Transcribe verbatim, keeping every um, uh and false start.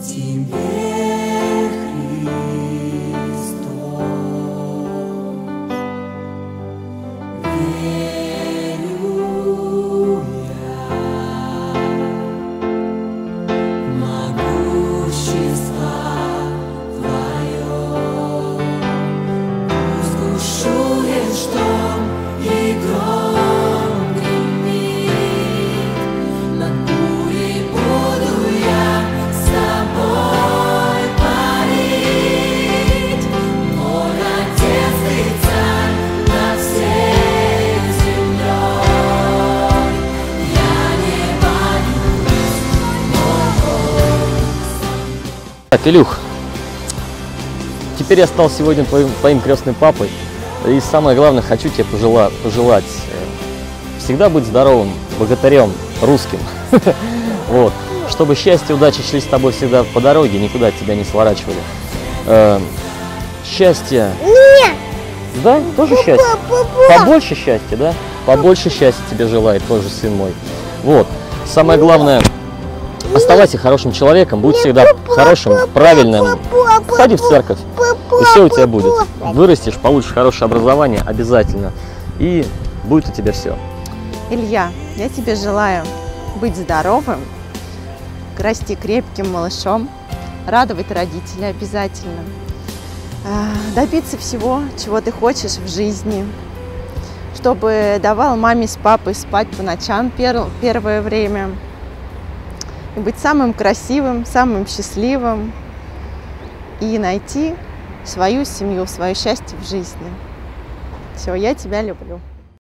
Тебе, Христос, верю я, могущество Твое, пусть бушует шторм и гром гремит, над бурей буду я с Тобой парить, мой Отец и Царь над всей землей, я не боюсь, мой Бог. Так, Илюх, теперь я стал сегодня твоим, твоим крестным папой. И самое главное, хочу тебе пожелать, пожелать э, всегда быть здоровым, богатырем, русским. Вот. Чтобы счастье и удача шли с тобой всегда по дороге, никуда от тебя не сворачивали. Э, счастье. Нет! Да, тоже счастье. Папа. Побольше счастья, да? Побольше счастья тебе желает тоже сын мой. Вот. Самое главное, оставайся хорошим человеком, будь всегда хорошим, правильным. Ходи в церковь, и все у тебя будет. Вырастешь, получишь хорошее образование обязательно, и будет у тебя все. Илья, я тебе желаю быть здоровым, расти крепким малышом, радовать родителей обязательно, добиться всего, чего ты хочешь в жизни, чтобы давал маме с папой спать по ночам первое время, и быть самым красивым, самым счастливым, и найти свою семью, свое счастье в жизни. Все, я тебя люблю.